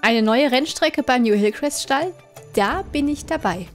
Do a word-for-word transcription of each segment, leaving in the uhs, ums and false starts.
Eine neue Rennstrecke beim New Hillcrest Stall? Da bin ich dabei.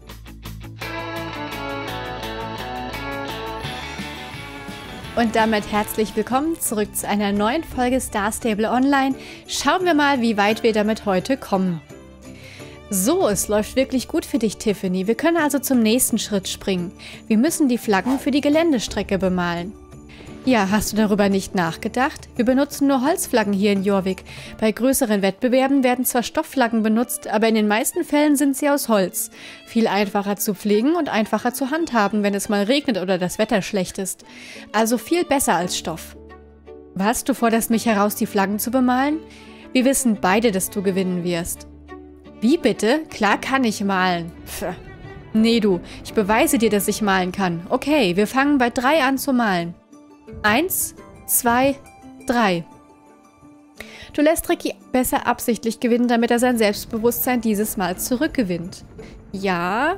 Und damit herzlich willkommen zurück zu einer neuen Folge Star Stable Online. Schauen wir mal, wie weit wir damit heute kommen. So, es läuft wirklich gut für dich, Tiffany. Wir können also zum nächsten Schritt springen. Wir müssen die Flaggen für die Geländestrecke bemalen. Ja, hast du darüber nicht nachgedacht? Wir benutzen nur Holzflaggen hier in Jorvik. Bei größeren Wettbewerben werden zwar Stoffflaggen benutzt, aber in den meisten Fällen sind sie aus Holz. Viel einfacher zu pflegen und einfacher zu handhaben, wenn es mal regnet oder das Wetter schlecht ist. Also viel besser als Stoff. Was, du forderst mich heraus, die Flaggen zu bemalen? Wir wissen beide, dass du gewinnen wirst. Wie bitte? Klar kann ich malen. Pff. Nee, du, ich beweise dir, dass ich malen kann. Okay, wir fangen bei drei an zu malen. Eins, zwei, drei. Du lässt Ricky besser absichtlich gewinnen, damit er sein Selbstbewusstsein dieses Mal zurückgewinnt. Ja.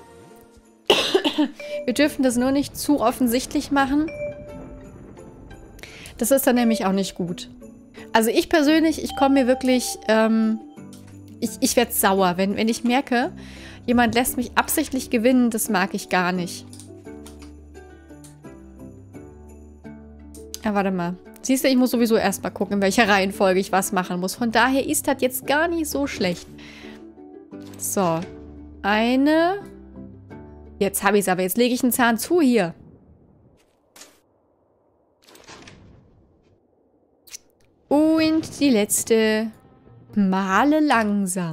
Wir dürfen das nur nicht zu offensichtlich machen. Das ist dann nämlich auch nicht gut. Also ich persönlich, ich komme mir wirklich, ähm, ich, ich werde sauer, wenn, wenn ich merke, jemand lässt mich absichtlich gewinnen, das mag ich gar nicht. Ja, warte mal. Siehst du, ich muss sowieso erstmal gucken, in welcher Reihenfolge ich was machen muss. Von daher ist das jetzt gar nicht so schlecht. So. Eine. Jetzt habe ich es aber. Jetzt lege ich einen Zahn zu hier. Und die letzte. Male langsam.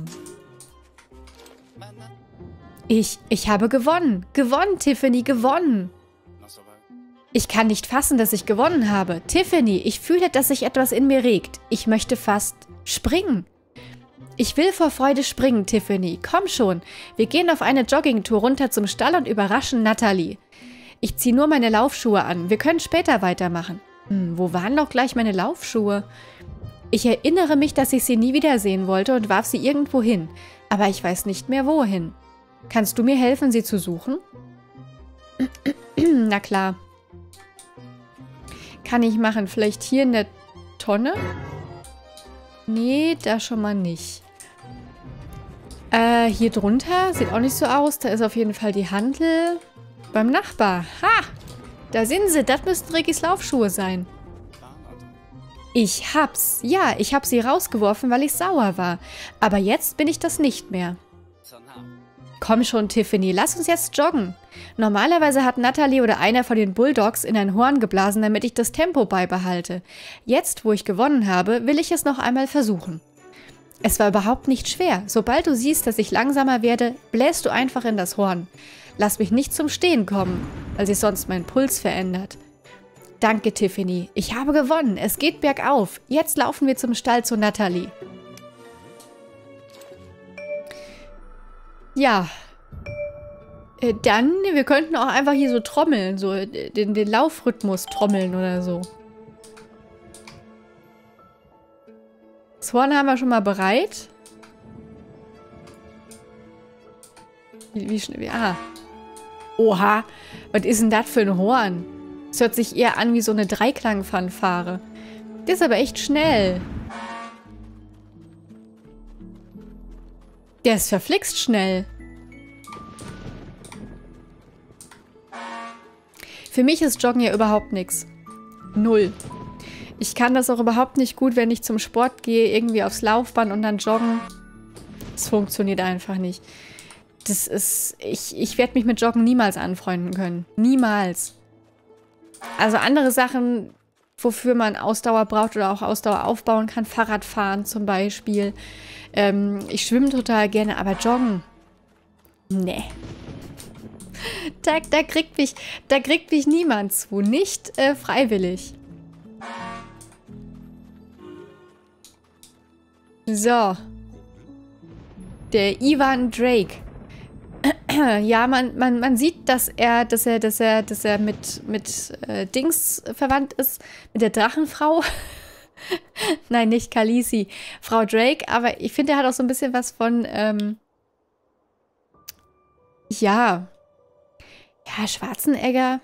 Ich, ich habe gewonnen. Gewonnen, Tiffany, gewonnen. Ich kann nicht fassen, dass ich gewonnen habe. Tiffany, ich fühle, dass sich etwas in mir regt. Ich möchte fast springen. Ich will vor Freude springen, Tiffany. Komm schon. Wir gehen auf eine Joggingtour runter zum Stall und überraschen Natalie. Ich ziehe nur meine Laufschuhe an. Wir können später weitermachen. Hm, wo waren doch gleich meine Laufschuhe? Ich erinnere mich, dass ich sie nie wiedersehen wollte und warf sie irgendwo hin. Aber ich weiß nicht mehr, wohin. Kannst du mir helfen, sie zu suchen? Na klar. Kann ich machen. Vielleicht hier in der Tonne? Nee, da schon mal nicht. Äh, hier drunter? Sieht auch nicht so aus. Da ist auf jeden Fall die Hantel. Beim Nachbar. Ha! Da sind sie. Das müssten Rickys Laufschuhe sein. Ich hab's. Ja, ich hab sie rausgeworfen, weil ich sauer war. Aber jetzt bin ich das nicht mehr. Komm schon, Tiffany, lass uns jetzt joggen. Normalerweise hat Natalie oder einer von den Bulldogs in ein Horn geblasen, damit ich das Tempo beibehalte. Jetzt, wo ich gewonnen habe, will ich es noch einmal versuchen. Es war überhaupt nicht schwer. Sobald du siehst, dass ich langsamer werde, bläst du einfach in das Horn. Lass mich nicht zum Stehen kommen, weil sich sonst mein Puls verändert. Danke, Tiffany. Ich habe gewonnen. Es geht bergauf. Jetzt laufen wir zum Stall zu Natalie. Ja, äh, dann, wir könnten auch einfach hier so trommeln, so den, den Laufrhythmus trommeln oder so. Das Horn haben wir schon mal bereit. Wie, wie schnell, wie, ah. Oha, was ist denn das für ein Horn? Das hört sich eher an wie so eine Dreiklangfanfare. Das ist aber echt schnell. Der ist verflixt schnell. Für mich ist Joggen ja überhaupt nichts. Null. Ich kann das auch überhaupt nicht gut, wenn ich zum Sport gehe, irgendwie aufs Laufband und dann joggen. Das funktioniert einfach nicht. Das ist... Ich, ich werde mich mit Joggen niemals anfreunden können. Niemals. Also andere Sachen, wofür man Ausdauer braucht oder auch Ausdauer aufbauen kann. Fahrradfahren zum Beispiel. Ähm, ich schwimme total gerne, aber joggen? Nee. Da, da, kriegt mich, da kriegt mich niemand zu. Nicht äh, freiwillig. So. Der Ivan Drake. Ja, man, man, man sieht, dass er, dass er, dass er, dass er mit, mit äh, Dings verwandt ist. Mit der Drachenfrau. Nein, nicht Khaleesi. Frau Drake, aber ich finde, er hat auch so ein bisschen was von, ähm, ja, ja, Schwarzenegger.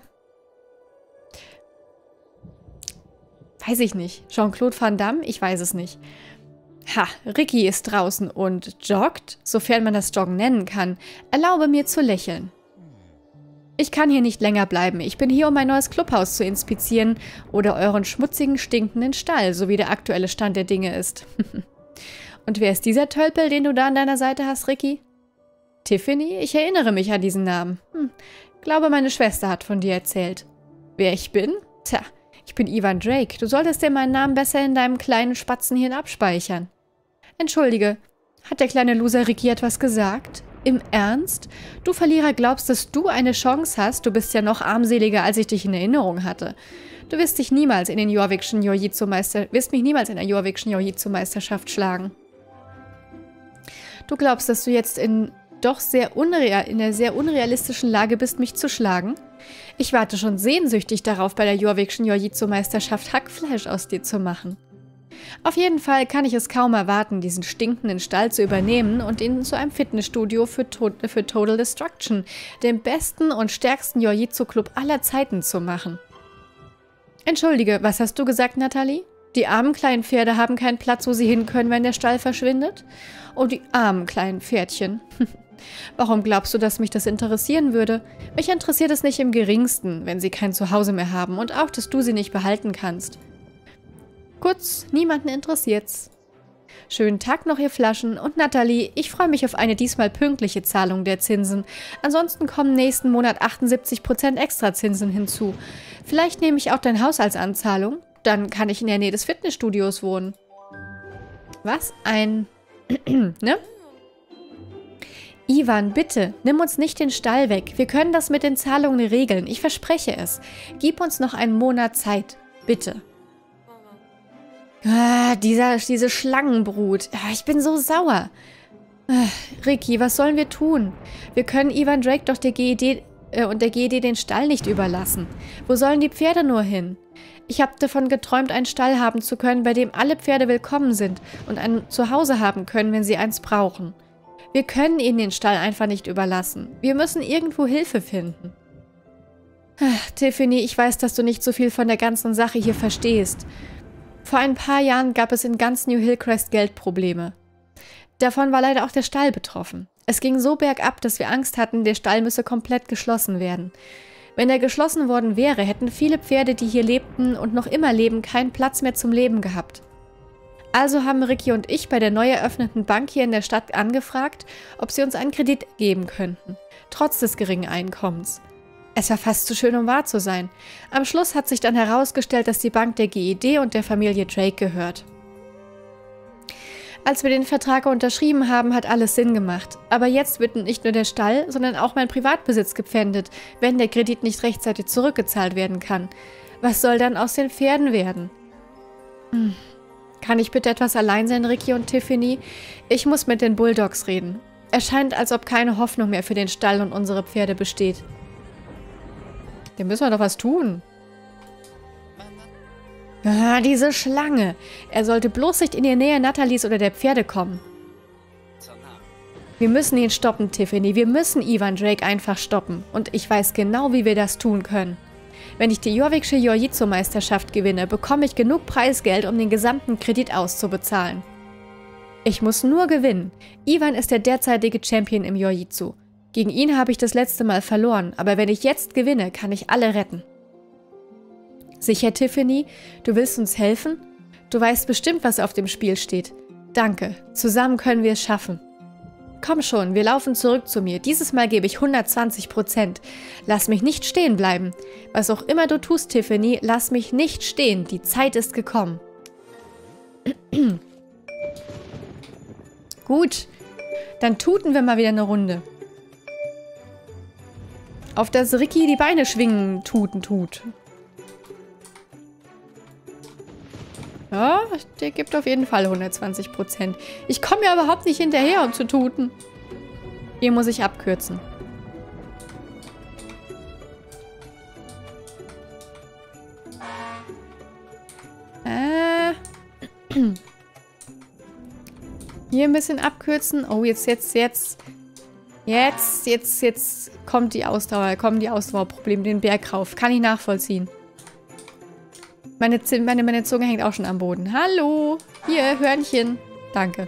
Weiß ich nicht. Jean-Claude Van Damme? Ich weiß es nicht. Ha, Ricky ist draußen und joggt, sofern man das Joggen nennen kann. Erlaube mir zu lächeln. Ich kann hier nicht länger bleiben. Ich bin hier, um mein neues Clubhaus zu inspizieren oder euren schmutzigen, stinkenden Stall, so wie der aktuelle Stand der Dinge ist. Und wer ist dieser Tölpel, den du da an deiner Seite hast, Ricky? Tiffany? Ich erinnere mich an diesen Namen. Hm, glaube, meine Schwester hat von dir erzählt. Wer ich bin? Tja, ich bin Ivan Drake. Du solltest dir meinen Namen besser in deinem kleinen Spatzenhirn abspeichern. Entschuldige, hat der kleine Loser Ricky etwas gesagt? Im Ernst? Du Verlierer glaubst, dass du eine Chance hast? Du bist ja noch armseliger, als ich dich in Erinnerung hatte. Du wirst dich niemals in den Jorvikschen Jiu-Jitsu-Meister... wirst mich niemals in der Jorvikschen Jiu-Jitsu-Meisterschaft schlagen. Du glaubst, dass du jetzt in doch sehr unreal, in der sehr unrealistischen Lage bist, mich zu schlagen? Ich warte schon sehnsüchtig darauf, bei der Jorvikschen Jiu-Jitsu-Meisterschaft Hackfleisch aus dir zu machen. Auf jeden Fall kann ich es kaum erwarten, diesen stinkenden Stall zu übernehmen und ihn zu einem Fitnessstudio für, to für Total Destruction, dem besten und stärksten Jiu-Jitsu-Club aller Zeiten, zu machen. Entschuldige, was hast du gesagt, Natalie? Die armen kleinen Pferde haben keinen Platz, wo sie hin können, wenn der Stall verschwindet? Oh, die armen kleinen Pferdchen. Warum glaubst du, dass mich das interessieren würde? Mich interessiert es nicht im Geringsten, wenn sie kein Zuhause mehr haben und auch, dass du sie nicht behalten kannst. Kurz, niemanden interessiert's. Schönen Tag noch, ihr Flaschen. Und Natalie, ich freue mich auf eine diesmal pünktliche Zahlung der Zinsen. Ansonsten kommen nächsten Monat achtundsiebzig Prozent Extrazinsen hinzu. Vielleicht nehme ich auch dein Haus als Anzahlung. Dann kann ich in der Nähe des Fitnessstudios wohnen. Was ein... ne? Ivan, bitte, nimm uns nicht den Stall weg. Wir können das mit den Zahlungen regeln. Ich verspreche es. Gib uns noch einen Monat Zeit. Bitte. Ah, dieser, diese Schlangenbrut. Ah, ich bin so sauer. Ah, Ricky, was sollen wir tun? Wir können Ivan Drake doch der G E D äh, und der G E D den Stall nicht überlassen. Wo sollen die Pferde nur hin? Ich habe davon geträumt, einen Stall haben zu können, bei dem alle Pferde willkommen sind und ein Zuhause haben können, wenn sie eins brauchen. Wir können ihnen den Stall einfach nicht überlassen. Wir müssen irgendwo Hilfe finden. Ach, Tiffany, ich weiß, dass du nicht so viel von der ganzen Sache hier verstehst. Vor ein paar Jahren gab es in ganz New Hillcrest Geldprobleme. Davon war leider auch der Stall betroffen. Es ging so bergab, dass wir Angst hatten, der Stall müsse komplett geschlossen werden. Wenn er geschlossen worden wäre, hätten viele Pferde, die hier lebten und noch immer leben, keinen Platz mehr zum Leben gehabt. Also haben Ricky und ich bei der neu eröffneten Bank hier in der Stadt angefragt, ob sie uns einen Kredit geben könnten, trotz des geringen Einkommens. Es war fast zu schön, um wahr zu sein. Am Schluss hat sich dann herausgestellt, dass die Bank der G E D und der Familie Drake gehört. Als wir den Vertrag unterschrieben haben, hat alles Sinn gemacht. Aber jetzt wird nicht nur der Stall, sondern auch mein Privatbesitz gepfändet, wenn der Kredit nicht rechtzeitig zurückgezahlt werden kann. Was soll dann aus den Pferden werden? Hm. Kann ich bitte etwas allein sein, Ricky und Tiffany? Ich muss mit den Bulldogs reden. Es scheint, als ob keine Hoffnung mehr für den Stall und unsere Pferde besteht. Dem müssen wir doch was tun. Ah, diese Schlange. Er sollte bloß nicht in die Nähe Nathalies oder der Pferde kommen. Wir müssen ihn stoppen, Tiffany. Wir müssen Ivan Drake einfach stoppen. Und ich weiß genau, wie wir das tun können. Wenn ich die Jorviksche Jiu-Jitsu-Meisterschaft gewinne, bekomme ich genug Preisgeld, um den gesamten Kredit auszubezahlen. Ich muss nur gewinnen. Ivan ist der derzeitige Champion im Jiu-Jitsu. Gegen ihn habe ich das letzte Mal verloren, aber wenn ich jetzt gewinne, kann ich alle retten. Sicher, Tiffany? Du willst uns helfen? Du weißt bestimmt, was auf dem Spiel steht. Danke. Zusammen können wir es schaffen. Komm schon, wir laufen zurück zu mir. Dieses Mal gebe ich hundertzwanzig Prozent. Lass mich nicht stehen bleiben. Was auch immer du tust, Tiffany, lass mich nicht stehen. Die Zeit ist gekommen. Gut, dann tuten wir mal wieder eine Runde. Auf das Ricky die Beine schwingen tuten tut. Ja, der gibt auf jeden Fall hundertzwanzig Prozent. Ich komme ja überhaupt nicht hinterher, um zu tuten. Hier muss ich abkürzen. Äh. Hier ein bisschen abkürzen. Oh, jetzt, jetzt, jetzt. Jetzt, jetzt, jetzt kommt die Ausdauer, kommen die Ausdauerprobleme den Berg rauf. Kann ich nachvollziehen. Meine, meine, meine Zunge hängt auch schon am Boden. Hallo, hier, Hörnchen. Danke.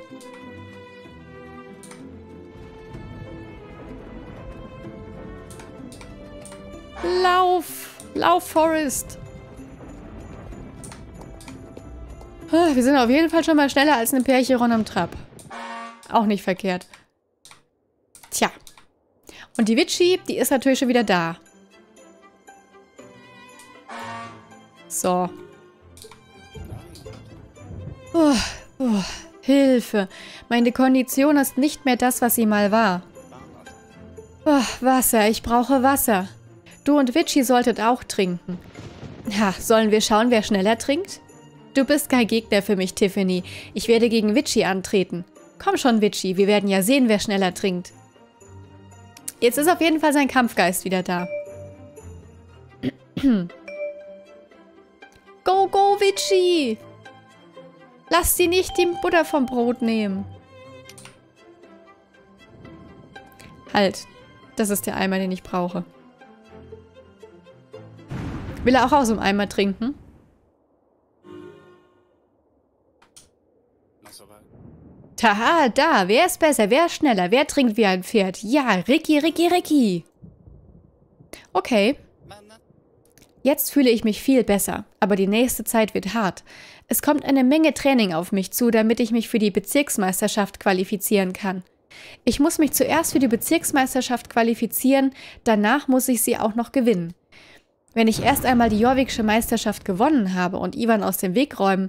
Lauf! Lauf, Forrest! Wir sind auf jeden Fall schon mal schneller als eine Percheron am Trab. Auch nicht verkehrt. Tja. Und die Witchy, die ist natürlich schon wieder da. So. Oh, oh, Hilfe. Meine Kondition ist nicht mehr das, was sie mal war. Oh, Wasser. Ich brauche Wasser. Du und Witchy solltet auch trinken. Ha, sollen wir schauen, wer schneller trinkt? Du bist kein Gegner für mich, Tiffany. Ich werde gegen Witchy antreten. Komm schon, Witchy. Wir werden ja sehen, wer schneller trinkt. Jetzt ist auf jeden Fall sein Kampfgeist wieder da. Go, go, Witchy! Lass sie nicht die Butter vom Brot nehmen. Halt. Das ist der Eimer, den ich brauche. Will er auch aus dem Eimer trinken? Taha, da. Wer ist besser? Wer ist schneller? Wer trinkt wie ein Pferd? Ja, Ricky, Ricky, Ricky. Okay. Jetzt fühle ich mich viel besser, aber die nächste Zeit wird hart. Es kommt eine Menge Training auf mich zu, damit ich mich für die Bezirksmeisterschaft qualifizieren kann. Ich muss mich zuerst für die Bezirksmeisterschaft qualifizieren, danach muss ich sie auch noch gewinnen. Wenn ich erst einmal die Jorviksche Meisterschaft gewonnen habe und Ivan aus dem Weg räumen,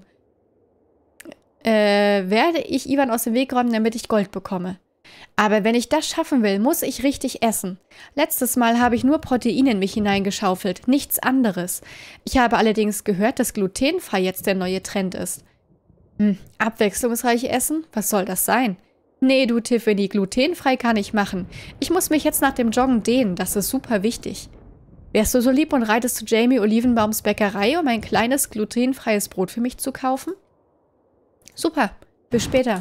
äh, werde ich Ivan aus dem Weg räumen, damit ich Gold bekomme. Aber wenn ich das schaffen will, muss ich richtig essen. Letztes Mal habe ich nur Protein in mich hineingeschaufelt, nichts anderes. Ich habe allerdings gehört, dass glutenfrei jetzt der neue Trend ist. Hm, abwechslungsreich essen? Was soll das sein? Nee, du Tiffany, glutenfrei kann ich machen. Ich muss mich jetzt nach dem Joggen dehnen, das ist super wichtig. Wärst du so lieb und reitest zu Jamie Olivenbaums Bäckerei, um ein kleines glutenfreies Brot für mich zu kaufen? Super, bis später.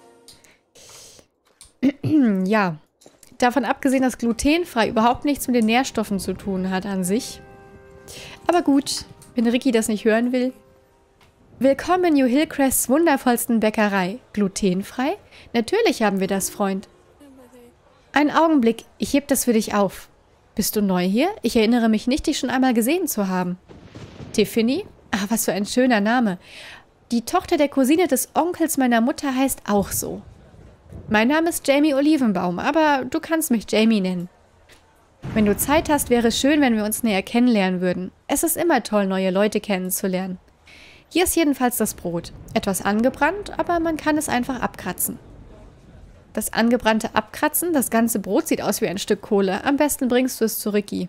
Ja, davon abgesehen, dass glutenfrei überhaupt nichts mit den Nährstoffen zu tun hat an sich. Aber gut, wenn Ricky das nicht hören will. Willkommen in New Hillcrests wundervollsten Bäckerei. Glutenfrei? Natürlich haben wir das, Freund. Einen Augenblick, ich heb das für dich auf. Bist du neu hier? Ich erinnere mich nicht, dich schon einmal gesehen zu haben. Tiffany? Ach, was für ein schöner Name. Die Tochter der Cousine des Onkels meiner Mutter heißt auch so. Mein Name ist Jamie Olivenbaum, aber du kannst mich Jamie nennen. Wenn du Zeit hast, wäre es schön, wenn wir uns näher kennenlernen würden. Es ist immer toll, neue Leute kennenzulernen. Hier ist jedenfalls das Brot. Etwas angebrannt, aber man kann es einfach abkratzen. Das angebrannte Abkratzen, das ganze Brot sieht aus wie ein Stück Kohle. Am besten bringst du es zu Ricky.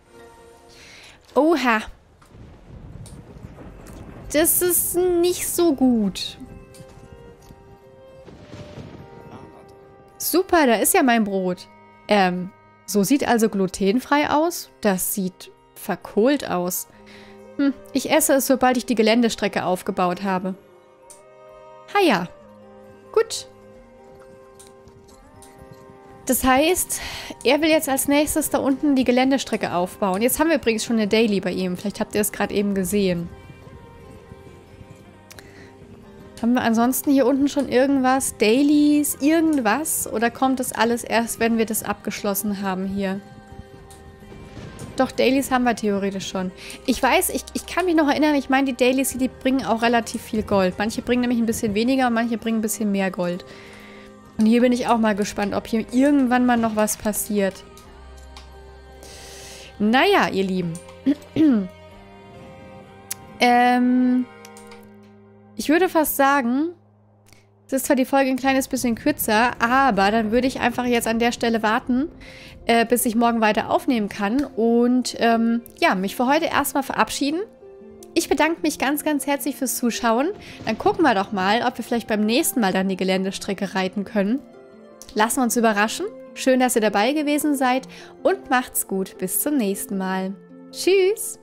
Oha. Das ist nicht so gut. Super, da ist ja mein Brot. Ähm, so sieht also glutenfrei aus? Das sieht verkohlt aus. Hm, ich esse es, sobald ich die Geländestrecke aufgebaut habe. Ha ja. Gut. Das heißt, er will jetzt als nächstes da unten die Geländestrecke aufbauen. Jetzt haben wir übrigens schon eine Daily bei ihm. Vielleicht habt ihr es gerade eben gesehen. Haben wir ansonsten hier unten schon irgendwas? Dailies? Irgendwas? Oder kommt das alles erst, wenn wir das abgeschlossen haben hier? Doch, Dailies haben wir theoretisch schon. Ich weiß, ich, ich kann mich noch erinnern, ich meine, die Dailies hier, die bringen auch relativ viel Gold. Manche bringen nämlich ein bisschen weniger, manche bringen ein bisschen mehr Gold. Und hier bin ich auch mal gespannt, ob hier irgendwann mal noch was passiert. Naja, ihr Lieben. ähm... Ich würde fast sagen, es ist zwar die Folge ein kleines bisschen kürzer, aber dann würde ich einfach jetzt an der Stelle warten, äh, bis ich morgen weiter aufnehmen kann und ähm, ja, mich für heute erstmal verabschieden. Ich bedanke mich ganz, ganz herzlich fürs Zuschauen. Dann gucken wir doch mal, ob wir vielleicht beim nächsten Mal dann die Geländestrecke reiten können. Lassen wir uns überraschen. Schön, dass ihr dabei gewesen seid und macht's gut. Bis zum nächsten Mal. Tschüss!